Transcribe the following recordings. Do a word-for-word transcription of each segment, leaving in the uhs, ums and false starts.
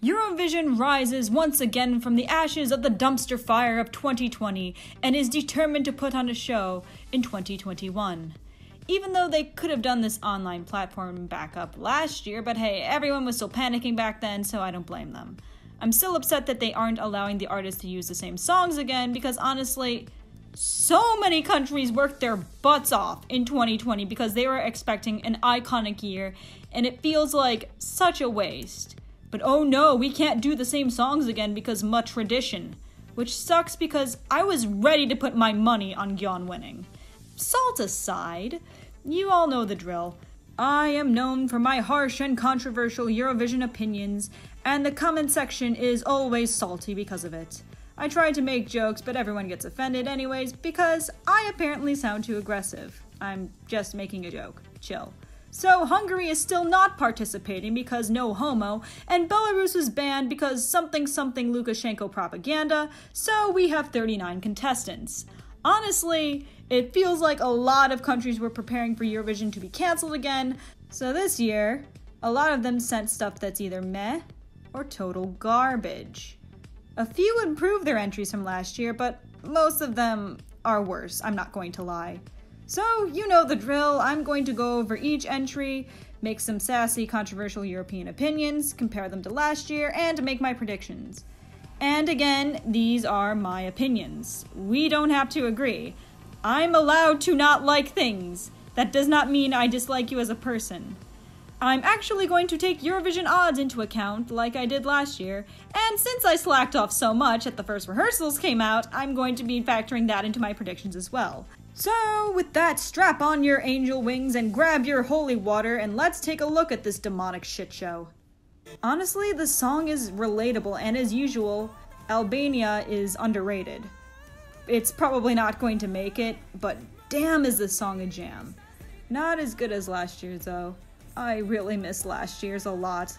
Eurovision rises once again from the ashes of the dumpster fire of twenty twenty and is determined to put on a show in twenty twenty-one. Even though they could have done this online platform backup last year, but hey, everyone was still panicking back then, so I don't blame them. I'm still upset that they aren't allowing the artists to use the same songs again, because honestly, so many countries worked their butts off in twenty twenty because they were expecting an iconic year, and it feels like such a waste. But oh no, we can't do the same songs again because much tradition. Which sucks because I was ready to put my money on Gyeon winning. Salt aside, you all know the drill. I am known for my harsh and controversial Eurovision opinions, and the comment section is always salty because of it. I try to make jokes, but everyone gets offended anyways because I apparently sound too aggressive. I'm just making a joke. Chill. So Hungary is still not participating because no homo, and Belarus was banned because something something Lukashenko propaganda, so we have thirty-nine contestants. Honestly, it feels like a lot of countries were preparing for Eurovision to be cancelled again, so this year, a lot of them sent stuff that's either meh or total garbage. A few improved their entries from last year, but most of them are worse, I'm not going to lie. So, you know the drill, I'm going to go over each entry, make some sassy, controversial European opinions, compare them to last year, and make my predictions. And again, these are my opinions. We don't have to agree. I'm allowed to not like things. That does not mean I dislike you as a person. I'm actually going to take Eurovision odds into account, like I did last year, and since I slacked off so much at the first rehearsals came out, I'm going to be factoring that into my predictions as well. So, with that, strap on your angel wings and grab your holy water, and let's take a look at this demonic shit show. Honestly, the song is relatable, and as usual, Albania is underrated. It's probably not going to make it, but damn is this song a jam. Not as good as last year's, though. I really miss last year's a lot.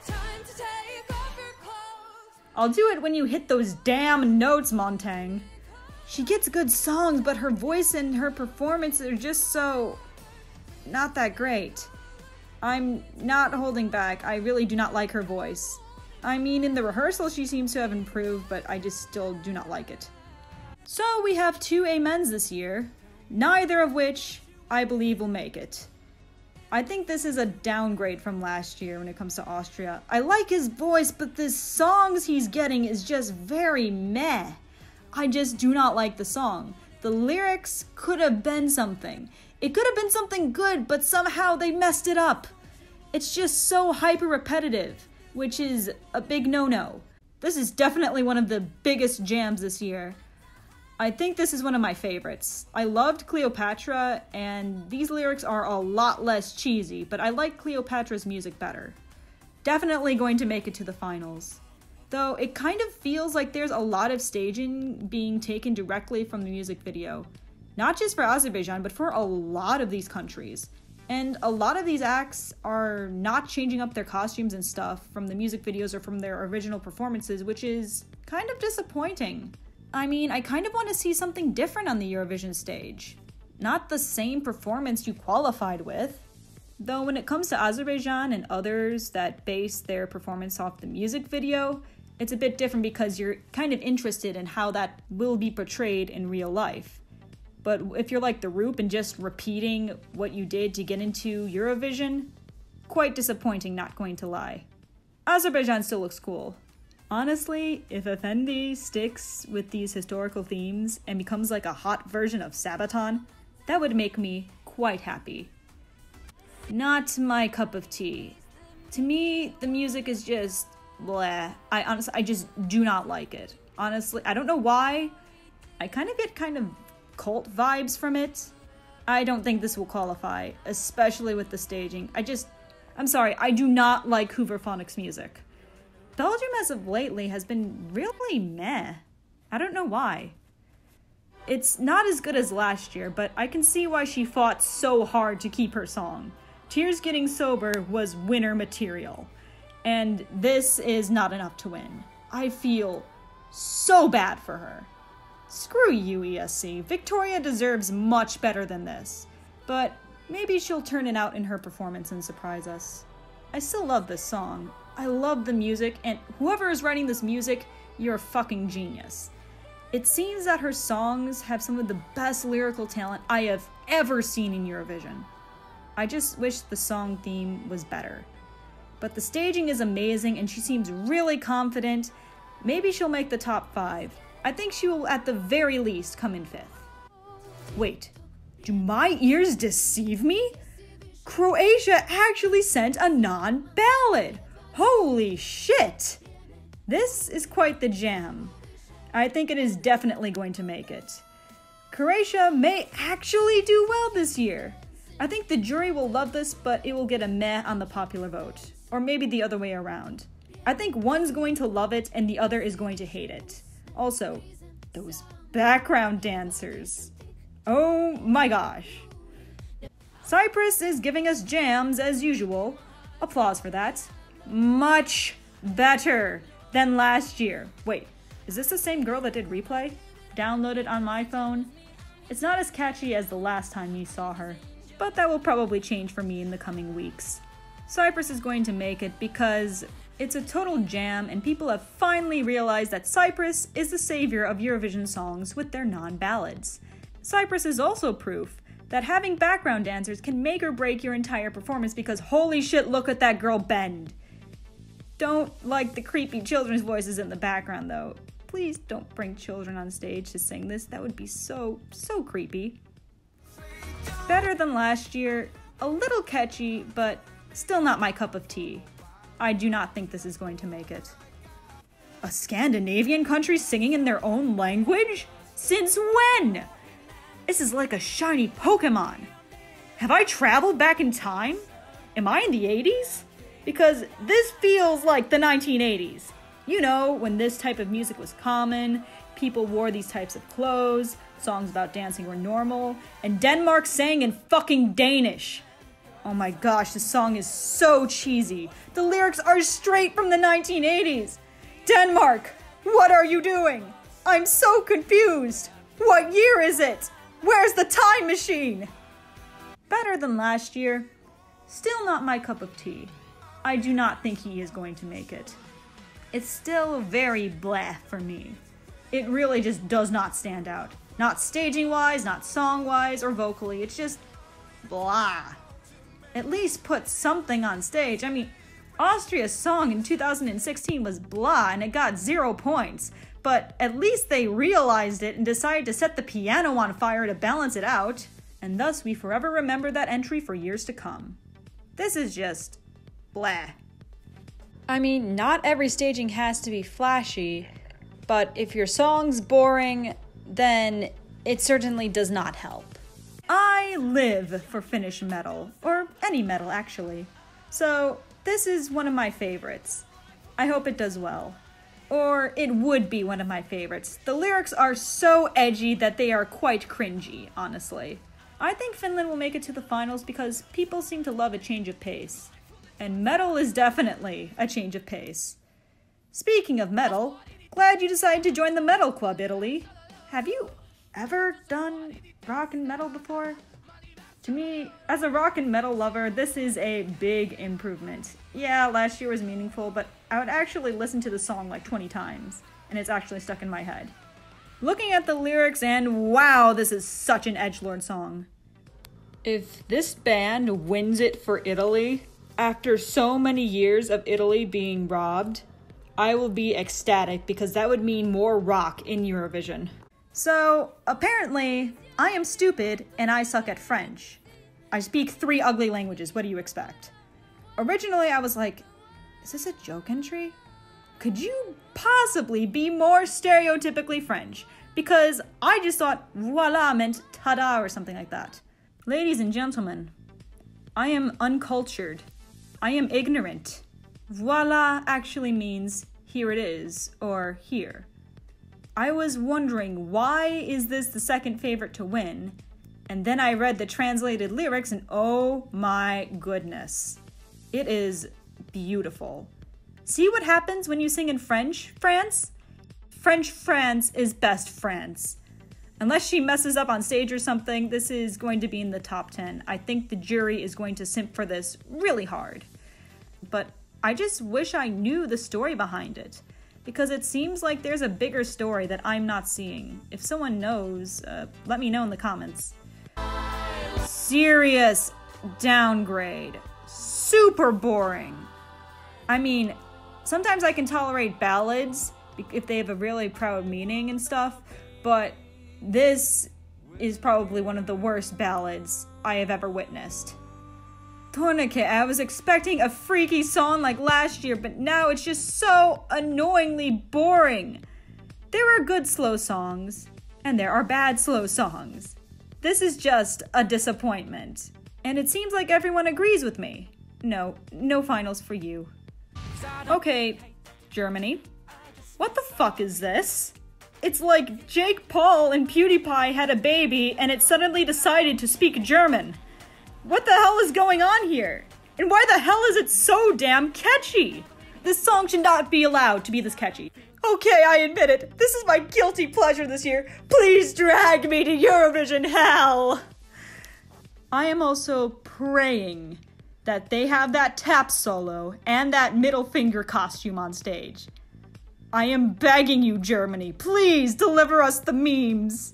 I'll do it when you hit those damn notes, Montang. She gets good songs, but her voice and her performance are just so... not that great. I'm not holding back. I really do not like her voice. I mean, in the rehearsal she seems to have improved, but I just still do not like it. So we have two amens this year, neither of which I believe will make it. I think this is a downgrade from last year when it comes to Austria. I like his voice, but the songs he's getting is just very meh. I just do not like the song. The lyrics could have been something. It could have been something good, but somehow they messed it up. It's just so hyper repetitive, which is a big no-no. This is definitely one of the biggest jams this year. I think this is one of my favorites. I loved Cleopatra, and these lyrics are a lot less cheesy, but I like Cleopatra's music better. Definitely going to make it to the finals. Though it kind of feels like there's a lot of staging being taken directly from the music video. Not just for Azerbaijan, but for a lot of these countries. And a lot of these acts are not changing up their costumes and stuff from the music videos or from their original performances, which is kind of disappointing. I mean, I kind of want to see something different on the Eurovision stage. Not the same performance you qualified with. Though when it comes to Azerbaijan and others that base their performance off the music video, it's a bit different because you're kind of interested in how that will be portrayed in real life. But if you're like the Roop and just repeating what you did to get into Eurovision, quite disappointing, not going to lie. Azerbaijan still looks cool. Honestly, if Effendi sticks with these historical themes and becomes like a hot version of Sabaton, that would make me quite happy. Not my cup of tea. To me, the music is just bleh. I honestly, I just do not like it. Honestly, I don't know why. I kind of get kind of cult vibes from it. I don't think this will qualify, especially with the staging. I just, I'm sorry, I do not like Hooverphonics music. Belgium as of lately has been really meh. I don't know why. It's not as good as last year, but I can see why she fought so hard to keep her song. Tears Getting Sober was winner material. And this is not enough to win. I feel so bad for her. Screw you, E S C. Victoria deserves much better than this. But maybe she'll turn it out in her performance and surprise us. I still love this song. I love the music, and whoever is writing this music, you're a fucking genius. It seems that her songs have some of the best lyrical talent I have ever seen in Eurovision. I just wish the song theme was better. But the staging is amazing and she seems really confident. Maybe she'll make the top five. I think she will at the very least come in fifth. Wait, do my ears deceive me? Croatia actually sent a non-ballad. Holy shit! This is quite the jam. I think it is definitely going to make it. Croatia may actually do well this year. I think the jury will love this, but it will get a meh on the popular vote. Or maybe the other way around. I think one's going to love it and the other is going to hate it. Also, those background dancers. Oh my gosh. Cyprus is giving us jams as usual. Applause for that. Much better than last year. Wait, is this the same girl that did Replay? Downloaded on my phone? It's not as catchy as the last time you saw her, but that will probably change for me in the coming weeks. Cyprus is going to make it because it's a total jam and people have finally realized that Cyprus is the savior of Eurovision songs with their non-ballads. Cyprus is also proof that having background dancers can make or break your entire performance because holy shit, look at that girl bend. Don't like the creepy children's voices in the background though. Please don't bring children on stage to sing this. That would be so, so creepy. Better than last year, a little catchy, but still not my cup of tea. I do not think this is going to make it. A Scandinavian country singing in their own language? Since when? This is like a shiny Pokemon. Have I traveled back in time? Am I in the eighties? Because this feels like the nineteen eighties. You know, when this type of music was common, people wore these types of clothes, songs about dancing were normal, and Denmark sang in fucking Danish. Oh my gosh, this song is so cheesy. The lyrics are straight from the nineteen eighties. Denmark, what are you doing? I'm so confused. What year is it? Where's the time machine? Better than last year. Still not my cup of tea. I do not think he is going to make it. It's still very blah for me. It really just does not stand out. Not staging-wise, not song-wise, or vocally. It's just blah. At least put something on stage. I mean, Austria's song in two thousand sixteen was blah and it got zero points. But at least they realized it and decided to set the piano on fire to balance it out. And thus we forever remember that entry for years to come. This is just blah. I mean, not every staging has to be flashy, but if your song's boring, then it certainly does not help. I live for Finnish metal, or any metal actually. So this is one of my favorites. I hope it does well. Or it would be one of my favorites. The lyrics are so edgy that they are quite cringy, honestly. I think Finland will make it to the finals because people seem to love a change of pace. And metal is definitely a change of pace. Speaking of metal, glad you decided to join the metal club, Italy. Have you ever done rock and metal before? To me, as a rock and metal lover, this is a big improvement. Yeah, last year was meaningful, but I would actually listen to the song like twenty times, and it's actually stuck in my head. Looking at the lyrics, and wow, this is such an edgelord song. If this band wins it for Italy, after so many years of Italy being robbed, I will be ecstatic because that would mean more rock in Eurovision. So, apparently, I am stupid and I suck at French. I speak three ugly languages, what do you expect? Originally, I was like, is this a joke entry? Could you possibly be more stereotypically French? Because I just thought voila meant ta-da or something like that. Ladies and gentlemen, I am uncultured. I am ignorant. Voila actually means here it is, or here. I was wondering, why is this the second favorite to win? And then I read the translated lyrics and oh my goodness. It is beautiful. See what happens when you sing in French, France? French France is best France. Unless she messes up on stage or something, this is going to be in the top ten. I think the jury is going to simp for this really hard. But I just wish I knew the story behind it, because it seems like there's a bigger story that I'm not seeing. If someone knows, uh, let me know in the comments. Serious downgrade. Super boring. I mean, sometimes I can tolerate ballads if they have a really proud meaning and stuff, but this is probably one of the worst ballads I have ever witnessed. Tourniquet, I was expecting a freaky song like last year, but now it's just so annoyingly boring. There are good slow songs, and there are bad slow songs. This is just a disappointment. And it seems like everyone agrees with me. No, no finals for you. Okay, Germany. What the fuck is this? It's like Jake Paul and PewDiePie had a baby and it suddenly decided to speak German. What the hell is going on here? And why the hell is it so damn catchy? This song should not be allowed to be this catchy. Okay, I admit it. This is my guilty pleasure this year. Please drag me to Eurovision hell. I am also praying that they have that tap solo and that middle finger costume on stage. I am begging you, Germany, please deliver us the memes.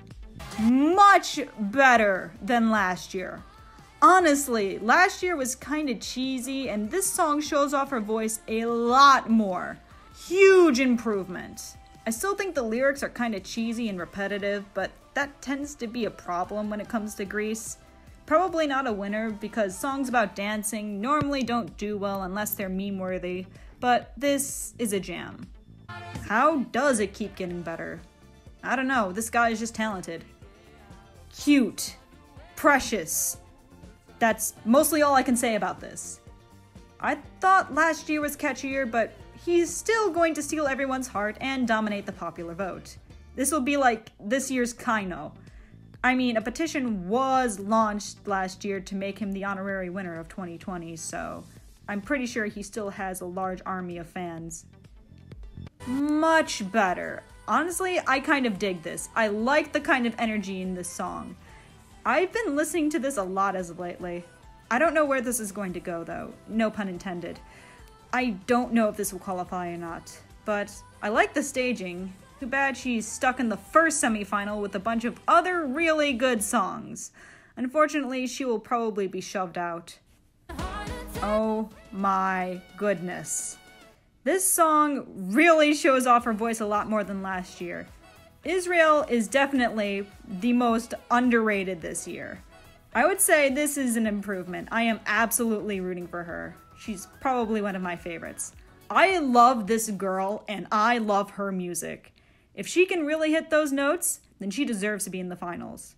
Much better than last year. Honestly, last year was kind of cheesy, and this song shows off her voice a lot more. Huge improvement. I still think the lyrics are kind of cheesy and repetitive, but that tends to be a problem when it comes to Greece. Probably not a winner, because songs about dancing normally don't do well unless they're meme-worthy, but this is a jam. How does it keep getting better? I don't know, this guy is just talented. Cute. Precious. That's mostly all I can say about this. I thought last year was catchier, but he's still going to steal everyone's heart and dominate the popular vote. This will be like this year's Kaino. I mean, a petition was launched last year to make him the honorary winner of twenty twenty, so I'm pretty sure he still has a large army of fans. Much better. Honestly, I kind of dig this. I like the kind of energy in this song. I've been listening to this a lot as of lately. I don't know where this is going to go, though. No pun intended. I don't know if this will qualify or not, but I like the staging. Too bad she's stuck in the first semifinal with a bunch of other really good songs. Unfortunately, she will probably be shoved out. Oh my goodness. This song really shows off her voice a lot more than last year. Israel is definitely the most underrated this year. I would say this is an improvement. I am absolutely rooting for her. She's probably one of my favorites. I love this girl and I love her music. If she can really hit those notes, then she deserves to be in the finals.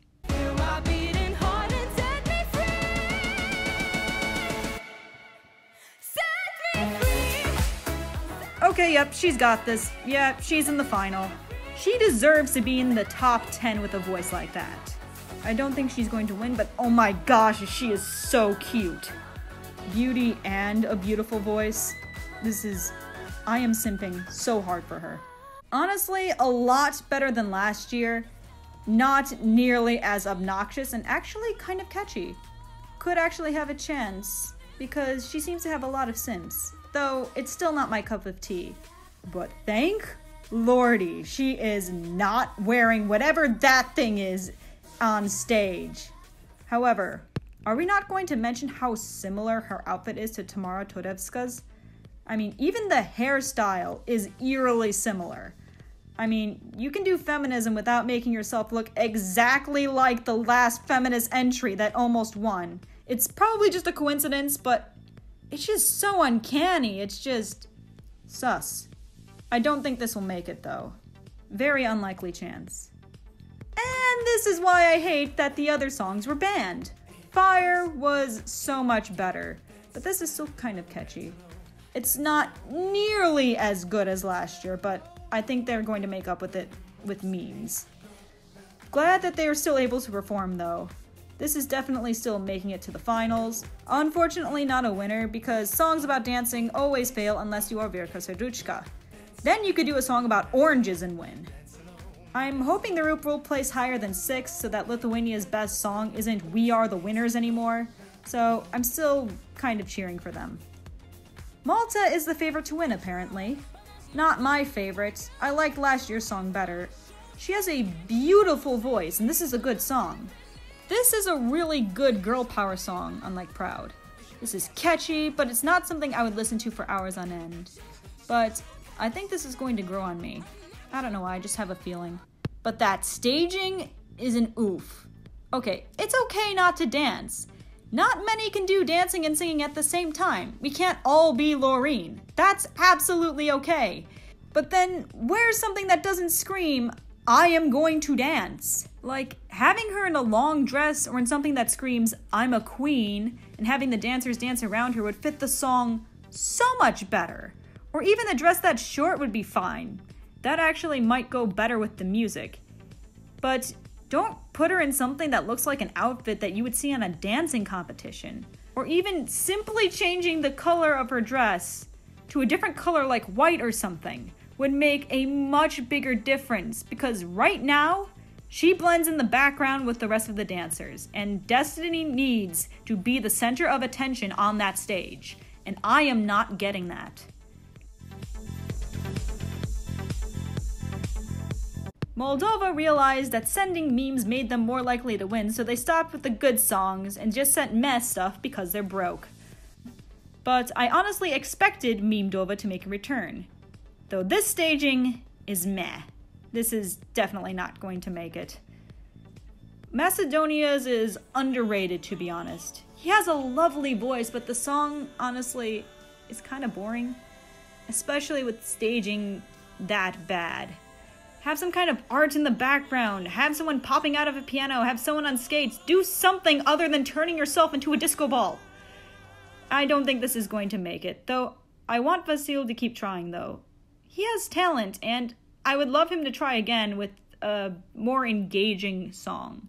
Okay, yep, she's got this. Yeah, she's in the final. She deserves to be in the top ten with a voice like that. I don't think she's going to win, but oh my gosh, she is so cute. Beauty and a beautiful voice. This is... I am simping so hard for her. Honestly, a lot better than last year. Not nearly as obnoxious and actually kind of catchy. Could actually have a chance because she seems to have a lot of synths. Though it's still not my cup of tea. But thank Lordy, she is not wearing whatever that thing is on stage. However, are we not going to mention how similar her outfit is to Tamara Todevska's? I mean, even the hairstyle is eerily similar. I mean, you can do feminism without making yourself look exactly like the last feminist entry that almost won. It's probably just a coincidence, but it's just so uncanny. It's just sus. I don't think this will make it, though. Very unlikely chance. And this is why I hate that the other songs were banned. Fire was so much better, but this is still kind of catchy. It's not nearly as good as last year, but I think they're going to make up with it with memes. Glad that they are still able to perform, though. This is definitely still making it to the finals. Unfortunately not a winner, because songs about dancing always fail unless you are Verka Serduchka. Then you could do a song about oranges and win. I'm hoping the R U P will place higher than six so that Lithuania's best song isn't We Are the Winners anymore, so I'm still kind of cheering for them. Malta is the favorite to win, apparently. Not my favorite. I liked last year's song better. She has a beautiful voice, and this is a good song. This is a really good girl power song, unlike Proud. This is catchy, but it's not something I would listen to for hours on end. But I think this is going to grow on me. I don't know why, I just have a feeling. But that staging is an oof. Okay, it's okay not to dance. Not many can do dancing and singing at the same time. We can't all be Laureen. That's absolutely okay. But then, where's something that doesn't scream, I am going to dance? Like, having her in a long dress or in something that screams, I'm a queen, and having the dancers dance around her would fit the song so much better. Or even a dress that's short would be fine. That actually might go better with the music. But don't put her in something that looks like an outfit that you would see on a dancing competition. Or even simply changing the color of her dress to a different color like white or something would make a much bigger difference, because right now, she blends in the background with the rest of the dancers, and Destiny needs to be the center of attention on that stage, and I am not getting that. Moldova realized that sending memes made them more likely to win, so they stopped with the good songs and just sent meh stuff because they're broke. But I honestly expected Memedova to make a return. Though this staging is meh. This is definitely not going to make it. Macedonia's is underrated, to be honest. He has a lovely voice, but the song, honestly, is kind of boring. Especially with staging that bad. Have some kind of art in the background, have someone popping out of a piano, have someone on skates, do something other than turning yourself into a disco ball. I don't think this is going to make it, though I want Vasil to keep trying, though. He has talent, and I would love him to try again with a more engaging song.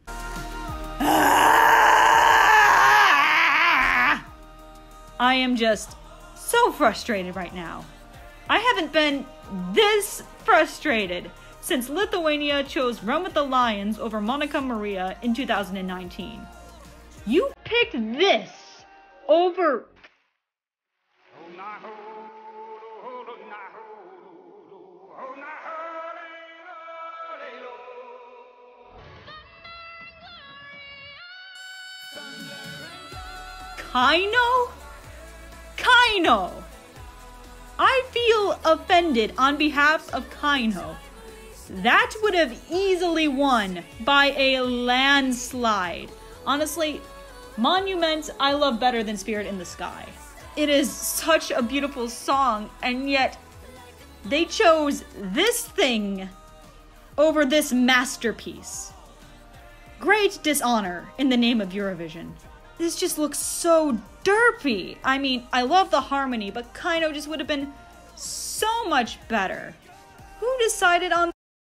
I am just so frustrated right now. I haven't been this frustrated since Lithuania chose Run with the Lions over Monica Maria in two thousand nineteen. You picked this over... Kaino? Kaino! I feel offended on behalf of Kaino. That would have easily won by a landslide. Honestly, Monument I love better than Spirit in the Sky. It is such a beautiful song, and yet they chose this thing over this masterpiece. Great dishonor in the name of Eurovision. This just looks so derpy. I mean, I love the harmony, but Kaino just would have been so much better. Who decided on...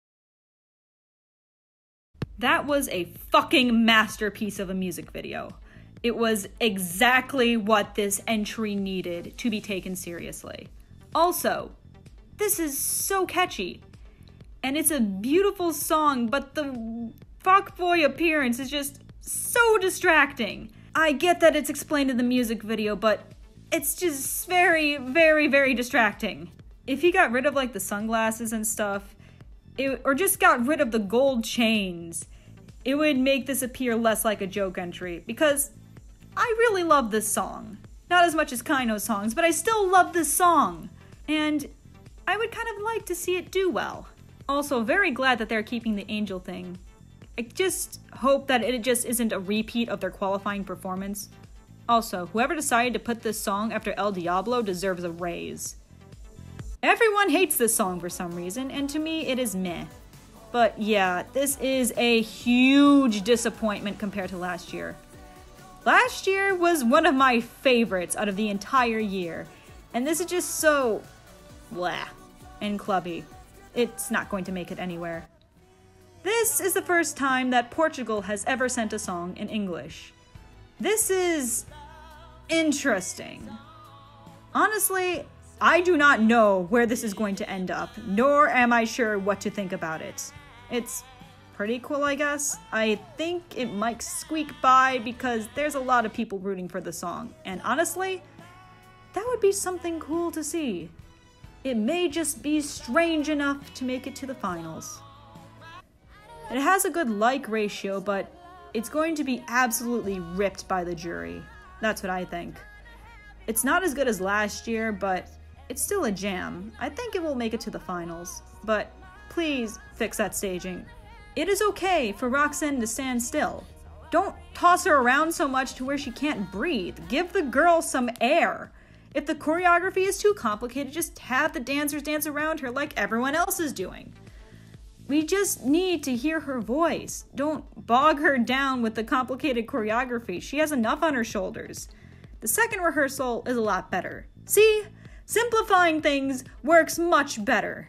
That was a fucking masterpiece of a music video. It was exactly what this entry needed to be taken seriously. Also, this is so catchy. And it's a beautiful song, but the fuckboy appearance is just so distracting. I get that it's explained in the music video, but it's just very, very, very distracting. If he got rid of like the sunglasses and stuff, it, or just got rid of the gold chains, it would make this appear less like a joke entry, because I really love this song. Not as much as Kaino's songs, but I still love this song. And I would kind of like to see it do well. Also, very glad that they're keeping the angel thing. I just hope that it just isn't a repeat of their qualifying performance. Also, whoever decided to put this song after El Diablo deserves a raise. Everyone hates this song for some reason, and to me it is meh. But yeah, this is a huge disappointment compared to last year. Last year was one of my favorites out of the entire year, and this is just so blah and clubby. It's not going to make it anywhere. This is the first time that Portugal has ever sent a song in English. This is interesting. Honestly, I do not know where this is going to end up, nor am I sure what to think about it. It's pretty cool, I guess. I think it might squeak by because there's a lot of people rooting for the song. And honestly, That would be something cool to see. It may just be strange enough to make it to the finals. It has a good like ratio, but it's going to be absolutely ripped by the jury. That's what I think. It's not as good as last year, but it's still a jam. I think it will make it to the finals, but please fix that staging. It is okay for Roxanne to stand still. Don't toss her around so much to where she can't breathe. Give the girl some air. If the choreography is too complicated, just have the dancers dance around her like everyone else is doing. We just need to hear her voice. Don't bog her down with the complicated choreography. She has enough on her shoulders. The second rehearsal is a lot better. See? Simplifying things works much better.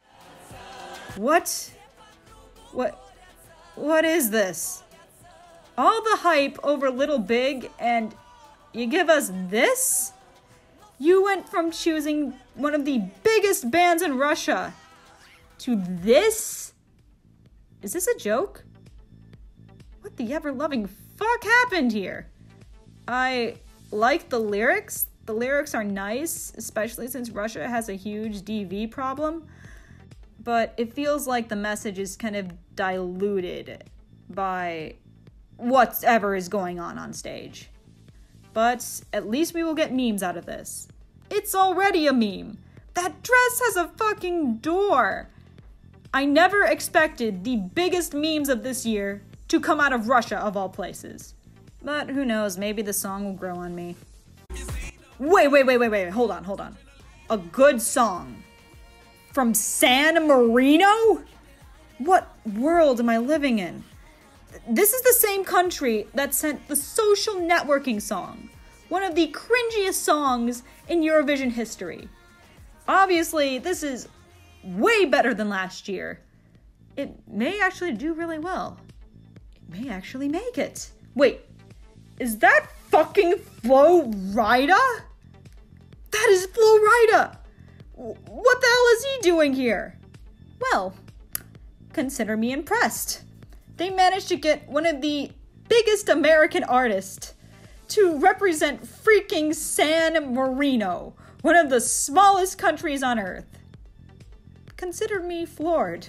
What? What? What is this? All the hype over Little Big and you give us this? You went from choosing one of the biggest bands in Russia to this? Is this a joke? What the ever-loving fuck happened here? I like the lyrics. The lyrics are nice, especially since Russia has a huge D V problem. But it feels like the message is kind of diluted by whatever is going on on stage. But at least we will get memes out of this. It's already a meme. That dress has a fucking door. I never expected the biggest memes of this year to come out of Russia, of all places. But who knows, maybe the song will grow on me. Wait, wait, wait, wait, wait, hold on, hold on. A good song from San Marino? What world am I living in? This is the same country that sent the Social Networking song, one of the cringiest songs in Eurovision history. Obviously, this is way better than last year. It may actually do really well. It may actually make it. Wait, is that fucking Flo Rida? That is Flo Rida! What the hell is he doing here? Well, consider me impressed. They managed to get one of the biggest American artists to represent freaking San Marino, one of the smallest countries on earth. Consider me floored.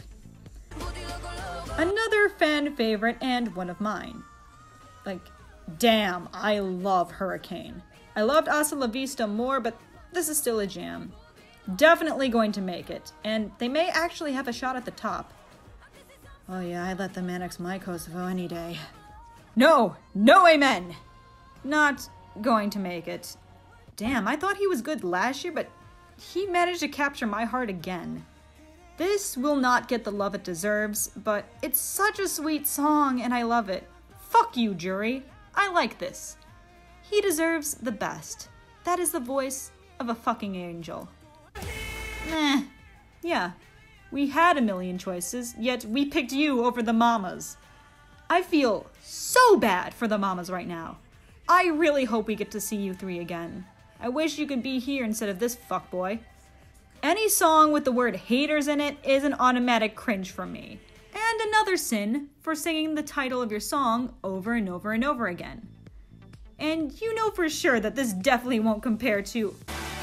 Another fan favorite and one of mine. Like, damn, I love Hurricane. I loved Hasta La Vista more, but this is still a jam. Definitely going to make it, and they may actually have a shot at the top. Oh yeah, I'd let them annex my Kosovo any day. No! No amen! Not going to make it. Damn, I thought he was good last year, but he managed to capture my heart again. This will not get the love it deserves, but it's such a sweet song and I love it. Fuck you, jury. I like this. He deserves the best. That is the voice of a fucking angel. Eh, yeah. We had a million choices, yet we picked you over the mamas. I feel so bad for the mamas right now. I really hope we get to see you three again. I wish you could be here instead of this fuckboy. Any song with the word haters in it is an automatic cringe from me. And another sin for singing the title of your song over and over and over again. And you know for sure that this definitely won't compare to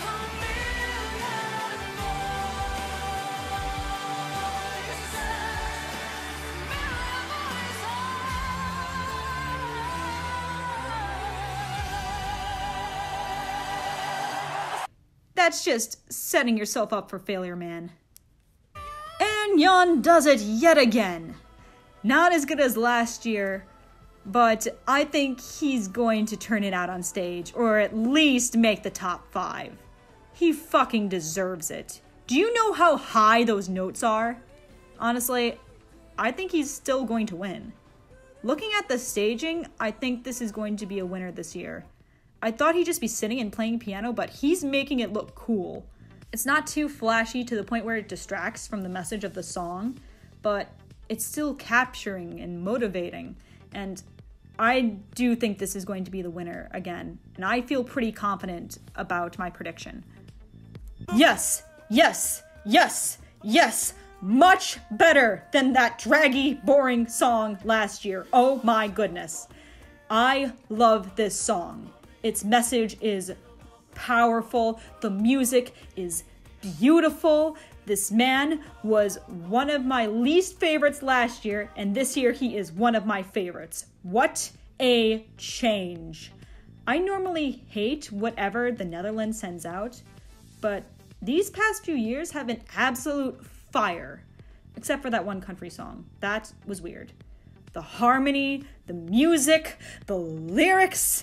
That's just setting yourself up for failure, man. And Jan does it yet again. Not as good as last year, but I think he's going to turn it out on stage, or at least make the top five. He fucking deserves it. Do you know how high those notes are? Honestly, I think he's still going to win. Looking at the staging, I think this is going to be a winner this year. I thought he'd just be sitting and playing piano, but he's making it look cool. It's not too flashy to the point where it distracts from the message of the song, but it's still capturing and motivating. And I do think this is going to be the winner again. And I feel pretty confident about my prediction. Yes, yes, yes, yes. Much better than that draggy, boring song last year. Oh my goodness. I love this song. Its message is powerful. The music is beautiful. This man was one of my least favorites last year, and this year he is one of my favorites. What a change. I normally hate whatever the Netherlands sends out, but these past few years have been absolute fire. Except for that one country song. That was weird. The harmony, the music, the lyrics.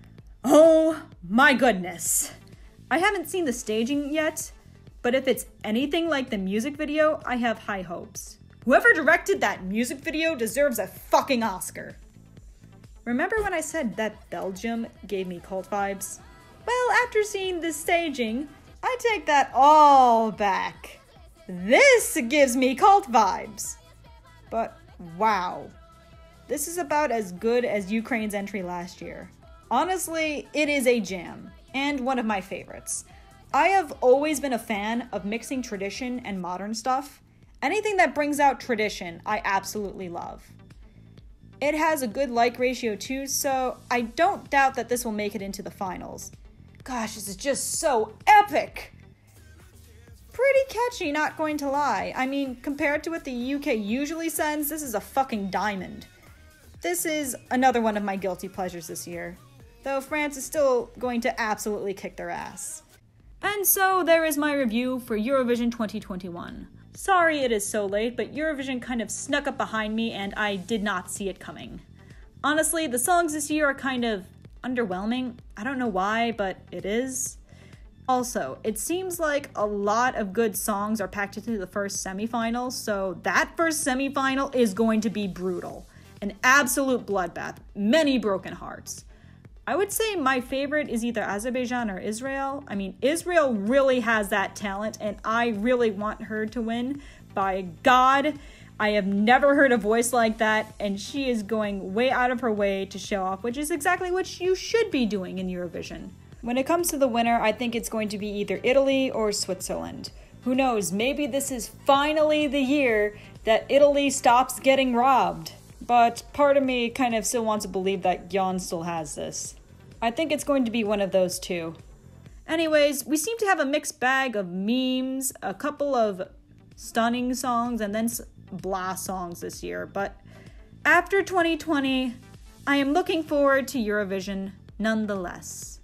Oh my goodness. I haven't seen the staging yet, but if it's anything like the music video, I have high hopes. Whoever directed that music video deserves a fucking Oscar. Remember when I said that Belgium gave me cult vibes? Well, after seeing the staging, I take that all back. This gives me cult vibes. But wow, this is about as good as Ukraine's entry last year. Honestly, it is a jam, and one of my favorites. I have always been a fan of mixing tradition and modern stuff. Anything that brings out tradition, I absolutely love. It has a good like ratio too, so I don't doubt that this will make it into the finals. Gosh, this is just so epic! Pretty catchy, not going to lie. I mean, compared to what the U K usually sends, this is a fucking diamond. This is another one of my guilty pleasures this year, though France is still going to absolutely kick their ass. And so there is my review for Eurovision twenty twenty-one. Sorry it is so late, but Eurovision kind of snuck up behind me and I did not see it coming. Honestly, the songs this year are kind of underwhelming. I don't know why, but it is. Also, it seems like a lot of good songs are packed into the first semifinal, so that first semifinal is going to be brutal. An absolute bloodbath. Many broken hearts. I would say my favorite is either Azerbaijan or Israel. I mean, Israel really has that talent, and I really want her to win. By God, I have never heard a voice like that, and she is going way out of her way to show off, which is exactly what you should be doing in Eurovision. When it comes to the winner, I think it's going to be either Italy or Switzerland. Who knows, maybe this is finally the year that Italy stops getting robbed. But part of me kind of still wants to believe that Jan still has this. I think it's going to be one of those two. Anyways, we seem to have a mixed bag of memes, a couple of stunning songs, and then blah songs this year. But after twenty twenty, I am looking forward to Eurovision nonetheless.